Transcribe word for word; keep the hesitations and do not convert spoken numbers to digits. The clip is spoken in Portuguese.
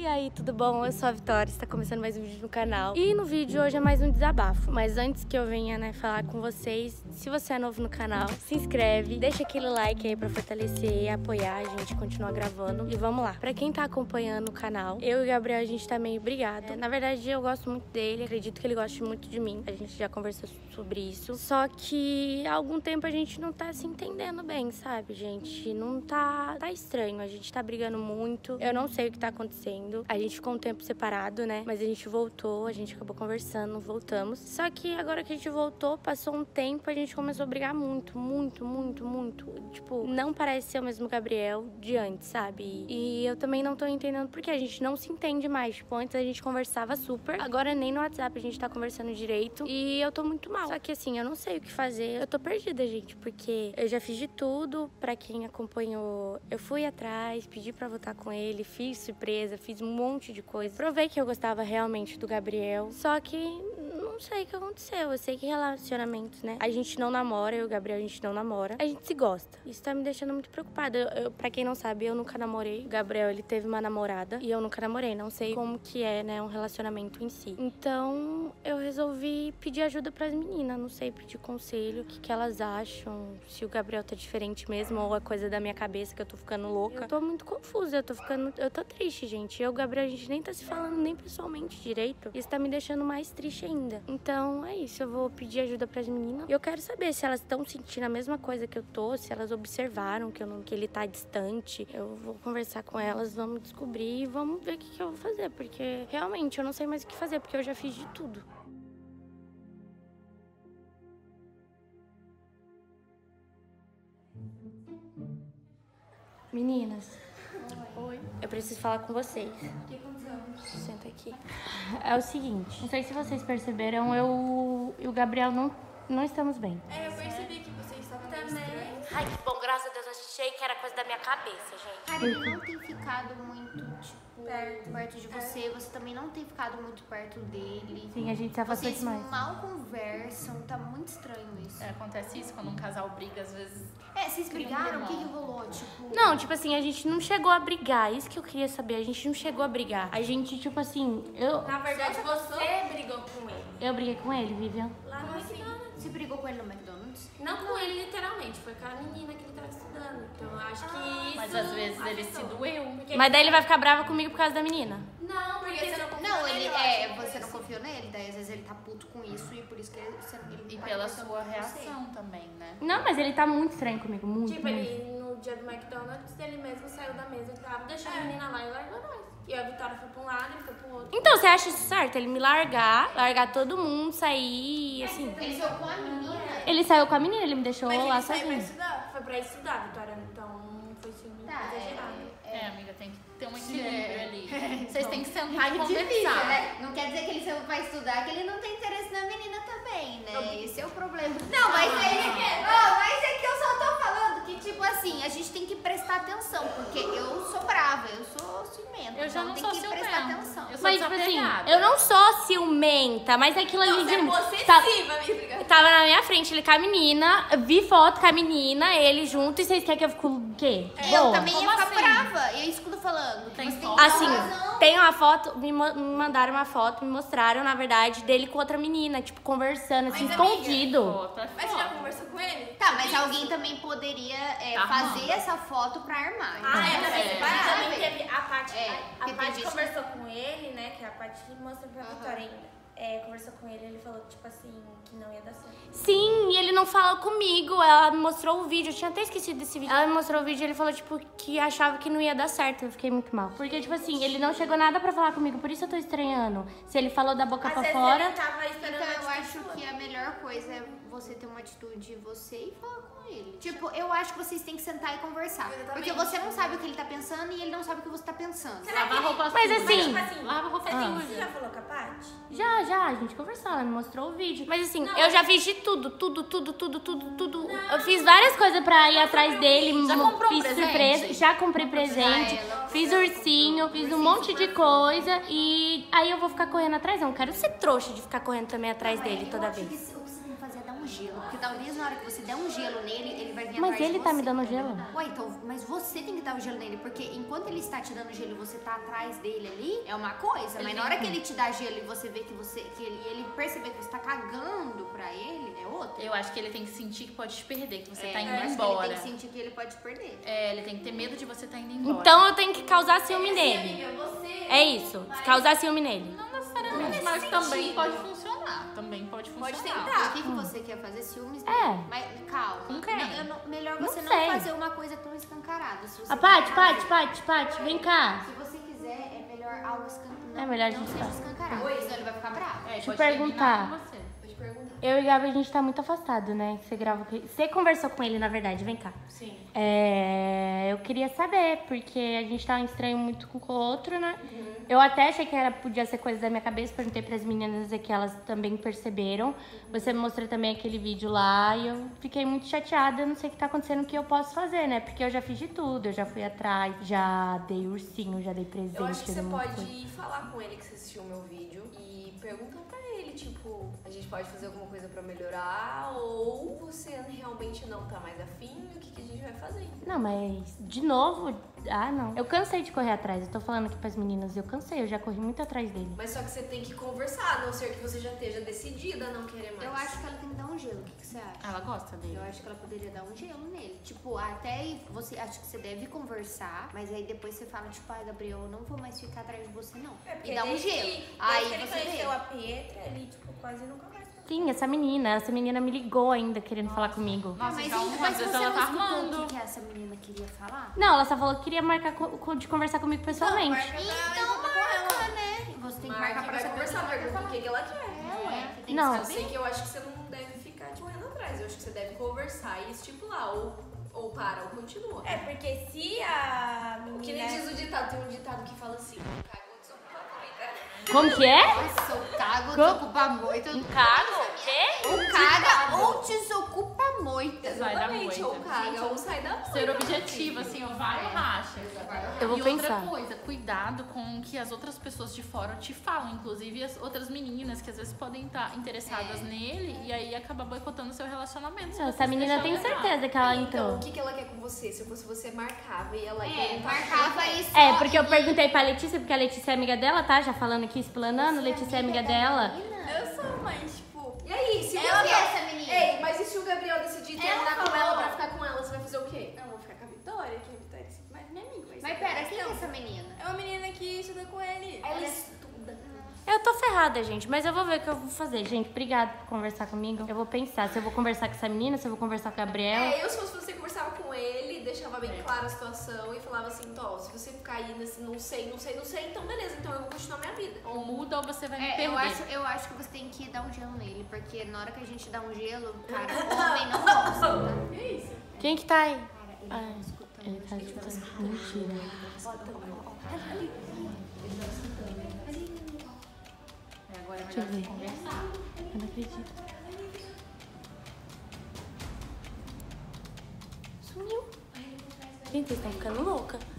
E aí, tudo bom? Eu sou a Vitória, está começando mais um vídeo no canal. E no vídeo hoje é mais um desabafo. Mas antes que eu venha, né, falar com vocês, se você é novo no canal, se inscreve, deixa aquele like aí pra fortalecer e apoiar a gente continuar gravando. E vamos lá. Pra quem tá acompanhando o canal, eu e o Gabriel, a gente tá meio brigado. É, na verdade, eu gosto muito dele, acredito que ele goste muito de mim. A gente já conversou sobre isso. Só que há algum tempo a gente não tá se entendendo bem, sabe, gente? Não tá... Tá estranho, a gente tá brigando muito. Eu não sei o que tá acontecendo. A gente ficou um tempo separado, né? Mas a gente voltou, a gente acabou conversando, voltamos. Só que agora que a gente voltou, passou um tempo, a gente começou a brigar muito, muito, muito, muito. Tipo, não parece ser o mesmo Gabriel de antes, sabe? E eu também não tô entendendo porque a gente não se entende mais. Tipo, antes a gente conversava super, agora nem no WhatsApp a gente tá conversando direito. E eu tô muito mal. Só que assim, eu não sei o que fazer. Eu tô perdida, gente, porque eu já fiz de tudo. Pra quem acompanhou, eu fui atrás, pedi pra voltar com ele, fiz surpresa, fiz um monte de coisa. Provei que eu gostava realmente do Gabriel, só que não sei o que aconteceu. Eu sei que relacionamentos, né? A gente não namora, eu e o Gabriel, a gente não namora. A gente se gosta. Isso tá me deixando muito preocupada. Eu, eu, pra quem não sabe, eu nunca namorei. O Gabriel, ele teve uma namorada e eu nunca namorei. Não sei como que é, né, um relacionamento em si. Então, eu resolvi pedir ajuda pras meninas. Não sei, pedir conselho, o que, que elas acham. Se o Gabriel tá diferente mesmo ou é coisa da minha cabeça que eu tô ficando louca. Eu tô muito confusa, eu tô ficando... Eu tô triste, gente. Eu e o Gabriel, a gente nem tá se falando nem pessoalmente direito. Isso tá me deixando mais triste ainda. Então é isso, eu vou pedir ajuda pras meninas. E eu quero saber se elas estão sentindo a mesma coisa que eu tô, se elas observaram que, eu não, que ele tá distante. Eu vou conversar com elas, vamos descobrir e vamos ver o que, que eu vou fazer. Porque realmente eu não sei mais o que fazer, porque eu já fiz de tudo. Meninas. Oi. Eu preciso falar com vocês. O que aconteceu? Senta aqui. É o seguinte, não sei se vocês perceberam, eu e o Gabriel não, não estamos bem. É, eu percebi que você estava Também. Ai, que bom, graças a Deus, eu achei que era coisa da minha cabeça, gente. Cara, ele não tem ficado muito, tipo, Perto. perto de você. Você também não tem ficado muito perto dele. Sim, a gente se afastou Vocês demais. mal conversam, tá muito estranho isso. É, acontece isso quando um casal briga, às vezes. É, vocês Cria um brigaram? O que, climão. que rolou? Tipo. Não, tipo assim, a gente não chegou a brigar, isso que eu queria saber, a gente não chegou a brigar. A gente, tipo assim, eu, Na verdade, você brigou com ele. eu briguei com ele, Vivian. Lá no McDonald's. Você brigou com ele no McDonald's? Não com ele, literalmente. Foi com a menina que ele tava estudando. Então, eu acho que isso... Mas às vezes ele se afetou. doeu. Porque- Mas daí ele vai ficar bravo comigo por causa da menina. Não, porque você não confiou Não, nele, ele eu é. acho que Você foi não isso. confiou nele, daí às vezes ele tá puto com isso e por isso que ele. Você, ele E tá pela conversando sua com você. reação também, né? Não, mas ele tá muito estranho comigo, muito, Tipo, muito. ele no dia do McDonald's, ele mesmo saiu da mesa e tava, deixou a menina lá e largou nós. E a Vitória foi pra um lado, ele foi pro outro. Então, você acha isso certo? Ele me largar, largar todo mundo, sair, assim... Ele saiu com a menina. Ele saiu com a menina, ele me deixou Mas lá ele saiu pra sozinho. estudar. Foi pra estudar, Vitória. Então, foi ciúme Tá, exagerado. É, amiga, tem que ter um equilíbrio ali. Vocês têm que sentar e É difícil, conversar. né? Não quer dizer que ele saiu pra estudar, que ele não tem interesse na menina também, né? Esse é o problema. Não, mas é, oh, mas é que eu só tô falando que, tipo assim, a gente tem que prestar atenção, porque eu sou brava, eu sou ciumenta. Eu já então não tem sou que ciumenta. prestar atenção. Eu sou Mas, tipo assim, desapegada. eu não sou ciumenta, mas aquilo ali Você é de... possessiva, amiga. Tava na minha frente, ele com a menina, vi foto com a menina, ele junto, e vocês querem que eu fique o quê? Eu Boa? também ia Como ficar assim? brava, e é isso que eu tô falando. que Tem você foto? que Assim, ter razão. tem uma foto, me, mo- me mandaram uma foto, me mostraram, na verdade, dele com outra menina, tipo, conversando, assim, Mas, amiga, escondido. Foto é Mas você já foto. conversou com ele? Tá, mas alguém também poderia é, Tá fazer arrumando. essa foto pra armar. Ah, é, entendeu? também É. separado. Também teve a Paty. É, a porque Paty teve conversou com ele, né? Que a Paty mostrou pra Aham. Vitória ainda. É, conversou com ele, ele falou, tipo assim, que não ia dar certo. Sim, e ele não falou comigo, ela me mostrou o vídeo, eu tinha até esquecido desse vídeo. Ela me mostrou o vídeo e ele falou, tipo, que achava que não ia dar certo, eu fiquei muito mal. Porque, tipo assim, ele não chegou nada pra falar comigo, por isso eu tô estranhando. Se ele falou da boca Às pra vezes fora... ele tava esperando Então eu uma acho atitude que sua. a melhor coisa é você ter uma atitude você e falar com ele. Tipo, eu acho que vocês têm que sentar e conversar. Exatamente. Porque você não sabe o que ele tá pensando e ele não sabe o que você tá pensando. Será Lavar que- roupa Mas suja. assim- Tipo assim, Lava roupa você, tem- suja. você já falou com a Paty? Já, já, a gente conversou, ela me mostrou o vídeo. Mas assim, Não, eu já fiz de tudo, tudo, tudo, tudo, tudo, tudo. Eu fiz várias coisas pra ir atrás dele. Já mo- comprou um fiz presente? surpresa, já comprei presente, Ah, ela fiz comprou, ursinho, fiz um ursinho, monte de super coisa. E aí eu vou ficar correndo atrás, não quero ser trouxa de ficar correndo também atrás dele Eu toda acho vez. que o que você tem que fazer é dar um um gelo. Porque talvez na hora que você der um gelo nele, ele vai vir Mas atrás ele de tá você. me dando gelo. Ué, então, mas você tem que dar o gelo nele. Porque enquanto ele está te dando gelo e você tá atrás dele ali, é uma coisa. Mas na hora que ele te dá gelo e você vê que você. que ele, ele perceber que você tá cagando pra ele, é outra. Eu acho que ele tem que sentir que pode te perder, que você É, tá indo eu acho embora. que ele tem que sentir que ele pode te perder. É, ele tem que ter medo de você estar indo embora. Então eu tenho que causar ciúme nele. Amiga, você... É isso, causar ciúme nele. Não necessariamente, mas também pode funcionar. Também pode funcionar. Pode O tentar. que, que você quer fazer? Ciúmes? É. Mas calma. Com quem? Não, eu não- melhor Não você não, sei. fazer uma coisa tão escancarada. Se você A Paty, quiser Paty, fazer- Paty, Paty, vem cá. Se você quiser, é melhor algo escancarado. É melhor a não gente seja falar. escancarado. Oi. Senão ele vai ficar bravo. É, Deixa eu pode perguntar. terminar com você. Vou te perguntar. Eu e Gabi, a gente tá muito afastado, né? Você grava com ele. Você conversou com ele, na verdade, vem cá. Sim. É, eu queria saber, porque a gente tá um estranho muito com o outro, né? Eu até achei que era, podia ser coisa da minha cabeça, perguntei pras meninas e que elas também perceberam. Você me mostrou também aquele vídeo lá e eu fiquei muito chateada, eu não sei o que tá acontecendo, o que eu posso fazer, né? Porque eu já fiz de tudo, eu já fui atrás, já dei ursinho, já dei presente. Eu acho que já você dei um monte de pode coisa. falar com ele que você assistiu o meu vídeo e perguntar pra ele, tipo, a gente pode fazer alguma coisa pra melhorar ou você realmente não tá mais afim e o que, que a gente vai fazer? Não, mas de novo, ah não. Eu cansei de correr atrás, eu tô falando aqui pras meninas, eu cansei, eu já corri muito atrás dele. Mas só que você tem que conversar, a não ser que você já esteja decidida a não querer mais. Eu acho que ela tem que dar um gelo. O que, que você acha? Ela gosta dele. Eu acho que ela poderia dar um gelo nele. Tipo, até aí você acho que você deve conversar, mas aí depois você fala, tipo, ai, Gabriel, eu não vou mais ficar atrás de você, não. e dá um desde gelo. que- Aí desde que ele você vê. conheceu a Pietra, ele, tipo, quase nunca mais. Sim, essa menina, essa menina me ligou ainda querendo falar comigo. Nossa, mas então, então, às mas vezes você ela não tá escutou armando. o que, que essa menina queria falar? Não, ela só falou que queria marcar co- co- de conversar comigo pessoalmente. Então marca, né? Você tem que marcar pra vai saber conversar, o que ela quer pergunta o falar. que, que ela quer. É, ué. Você tem Não. que Eu saber. sei que eu acho que você não deve ficar te correndo atrás. Eu acho que você deve conversar e estipular. Ou, ou para, ou continua. É, porque se a O que nem menina... diz o ditado, tem um ditado que fala assim: caga ou desocupa muito. Como que é? Nossa, o cago desocupa muito. Cago? O quê? O caga ou desocupa muito. Vai dar Exatamente, moita. ou caga ou sai da moita. Ser objetivo, assim, ó, vai ou racha. Eu vou e pensar. outra coisa, cuidado com o que as outras pessoas de fora te falam, inclusive as outras meninas que às vezes podem estar interessadas nele e aí acaba boicotando o seu relacionamento. se Não, você essa se menina deixar tem levar. certeza que ela Então, entrou. o que, que ela quer com você? Se eu fosse você, marcava e ela ia É, perguntar. marcava isso. É, porque eu perguntei pra Letícia, porque a Letícia é amiga dela, tá? Já falando aqui, explanando, Letícia é amiga dela. Eu sou, mas, tipo... E aí, se o Ela que é Gabriel... essa menina? Ei, mas e se o Gabriel decidir Ela terminar com falou. ela pra ficar com ela, você vai fazer o quê? Eu vou ficar com a Vitória, que a Vitória é mais minha amiga. vai Mas ser pera, mais quem é não. essa menina? É uma menina que estuda com ele. Ela Ela- estuda. Eu tô ferrada, gente, mas eu vou ver o que eu vou fazer. Gente, obrigada por conversar comigo. Eu vou pensar se eu vou conversar com essa menina, se eu vou conversar com a Gabriela. É, eu se fosse você conversava com ele, deixava bem clara a situação e falava assim, Tó, se você ficar aí nesse não sei, não sei, não sei, então beleza, então eu vou continuar minha vida. Ou muda ou você vai me É, perder. eu acho, eu acho que você tem que dar um gelo nele, porque na hora que a gente dá um gelo, cara, o homem não gosta, tá? Quem que tá aí? Cara, ele Ah, tá escutando. ele tá escutando. Mentira. É, agora é Deixa eu melhor você ver. conversar. Eu não acredito. Sumiu. Gente, vocês estão ficando louca.